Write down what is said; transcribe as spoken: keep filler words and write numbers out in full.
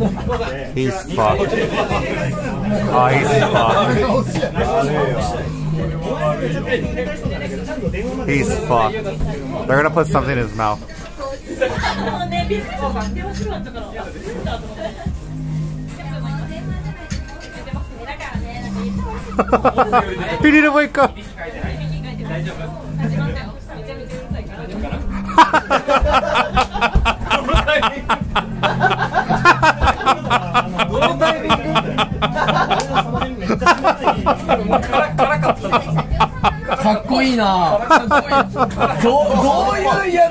He's fucked. Oh, he's fucked. He's fucked. They're gonna put something in his mouth. He didn't wake up. かっこいいな。どう、どういうや